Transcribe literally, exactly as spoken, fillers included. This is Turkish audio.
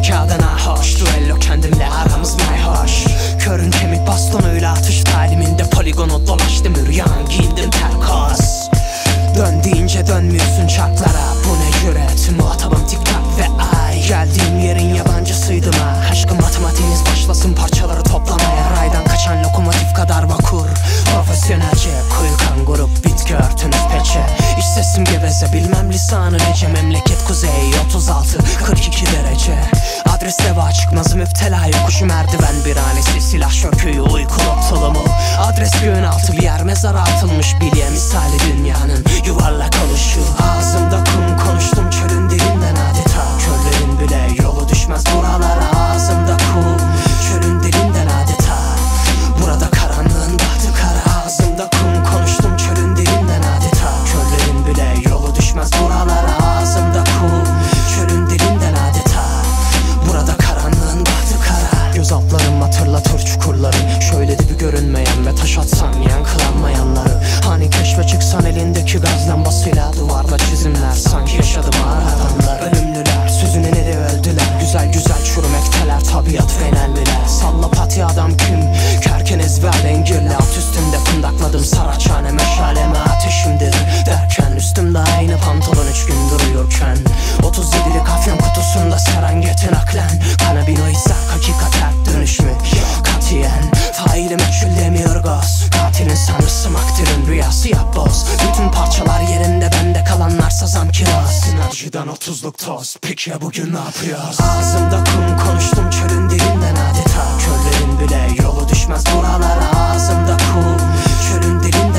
kağıda nahoş, duello kendimle aramız mayhoş. Körün kemik bastonuyla atış taliminde poligonu dolaştım, üryan giyindim terkos. Dön deyince dönmüyorsun çarklara, bu ne cüret, muhatabım tik tak ve ay. Geldiğim yerin yabancısıydım ha, aşkım matematiğiniz başlasın parçaları toplamaya. Raydan kaçan lokomotif kadar vakur, profesyonelce kuyukan grup, bitki örtünüz peçe. İç sesim geveze, bilmem lisanı nece, memleket kuzey otuz altı kırk iki derece. Adres deva çıkmazı müptela yokuşu, merdiven bir hanesi, silah şöküğü uykulu tulumu. Adres göğün altı bir yer, mezara atılmış bilye misali dünyanın yuvarlak oluşu. Ağzımda kum konuştum çölün dilinden adeta, körlerin bile yolu düşmez buralara. Ağzımda kum çölün dilinden adeta, burada karanlığın bahtı kara. Ağzımda kum konuştum çölün dilinden adeta, körlerin bile yolu düşmez buralara. Ağzımda kum çölün dilinden adeta, burada karanlığın bahtı kara. Göz altlarım hatırlatır çukurları, şöyle de bir görünmeyen ve taş atsan yankılanmayanları. Hani keşfe çıksan elindeki gaz lambasıyla, duvarda çizimler sanki yaşadım adamlar. Ölümlüler sözüne ne de öldüler, güzel güzel çürümekteler tabiat fenelmiler. Salla pati adam kim, kerken ezber engirli, at üstünde kundakladım saraçhane, meşaleme ateşimdir derken üstümde aynı pantolon üç gün duruyorken. Otuz yedilik afyon kutusunda Serengeti naklen, kanabinoid zerk hakikat her dönüş mü? Katiyen faili meçhul demiyor gaz, katilin sanrısı maktilin rüyası yap boz. Bütün parçalar yerinde, bende kalanlar sazam kiraz. Sinerjiden otuzluk toz, peki ya bugün ne yapıyoruz? Ağzımda kum konuştum çölün dilinden adeta, körlerin bile yolu düşmez buralara. Ağzımda kum çölün dilinden